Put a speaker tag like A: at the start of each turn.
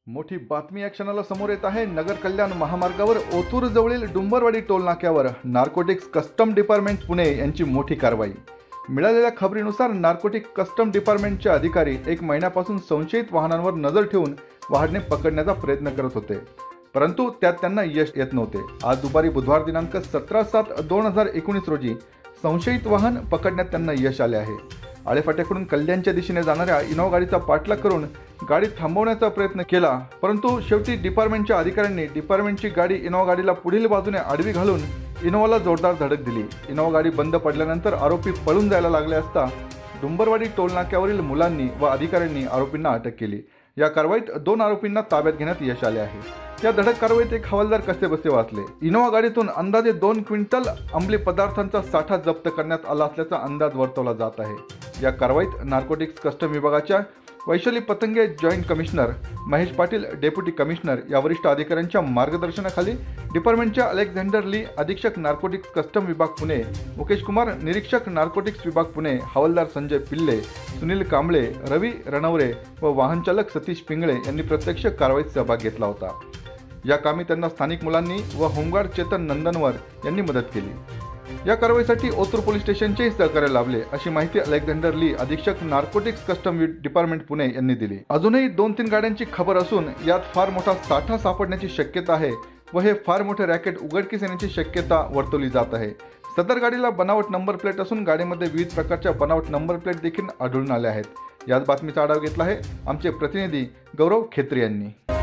A: मोठी बातमी या क्षणाला समोर येत आहे। नगर कल्याण महामार्गावर ओतूर जवळील डुंबरवाडी टोल नाक्यावर नार्कोटिक्स कस्टम डिपार्टमेंट पुणे यांची मोठी कारवाई। मिळालेल्या खबरीनुसार नार्कोटिक कस्टम डिपार्टमेंटचे अधिकारी 1 महिन्यापासून संशयित वाहनांवर नजर ठेवून वाहने पकडण्याचा प्रयत्न करत होते, परंतु त्यात त्यांना यश येत नव्हते। आज दुपारी बुधवार दिनांक 17/7/2019 रोजी संशयित वाहन पकडण्यात त्यांना यश आले आहे। आळेफाट्याकडून कल्याणच्या दिशेने जाणाऱ्या इनोवा गाडीचा पाठलाग करून गाडी थांबवण्याचा प्रयत्न केला, परंतु शेवटी डिपार्टमेंटच्या अधिकाऱ्यांनी डिपार्टमेंटची गाडी इनोवा गाडीला पुढील बाजूने आडवी घालून इनोवाला जोरदार धडक दिली। इनोवा गाडी बंद पडल्यानंतर आरोपी पळून जायला लागले असता डुंबरवाडी टोल नाक्यावरील मुलांनी व अधिकाऱ्यांनी आरोपींना अटक केली। या कारवाईत 2 आरोपींना ताब्यात घेण्यात यश आले आहे। या धडक कारवाईत एक हवालदार कसेबसे वाचले। इनोवा गाडीतून अंदाजे 2 क्विंटल अंमली पदार्थांचा साठा जप्त करण्यात आला असल्याचा अंदाज वर्तवला जात आहे। या कारवाईत नार्कोटिक्स कस्टम विभागाच्या Vaishali Patange, joint commissioner Mahesh Patil, deputy commissioner या वरिष्ठ अधिकाऱ्यांच्या मार्गदर्शनाखाली डिपार्टमेंटच्या अलेक्झांडर ली, अधीक्षक नार्कोटिक्स कस्टम विभाग पुणे मुकेश कुमार, निरीक्षक नार्कोटिक्स विभाग पुणे हवालदार संजय पिल्ले, सुनील कांबळे, रवी रणवरे व वाहनचालक सतीश पिंगळे यांनी प्रत्यक्ष कारवाईत सहभाग घेतला होता। या कामी त्यांना स्थानिक मुलांनी व होमगार्ड चेतन नंदनवर यांनी मदत केली। या कारवाईसाठी ओतूर पोलीस स्टेशनचेही सहकार्य लाभले, अशी माहिती अलेक्झांडर ली, अधीक्षक नार्कोटिक्स कस्टम डिपार्टमेंट पुणे यांनी दिली। अजूनही 2-3 गाड्यांची खबर असून यात फार मोठा साठा सापडण्याची शक्यता आहे व हे फार मोठे रॅकेट उघडकीस येण्याची शक्यता वर्तवली जात आहे। सदर गाडीला बनावट नंबर प्लेट असून गाडीमध्ये विविध प्रकारच्या बनावट नंबर प्लेट देखील आढळून आल्या आहेत। याच बातमीचा आढावा घेतला आहे आमचे प्रतिनिधी गौरव खेत्री यांनी।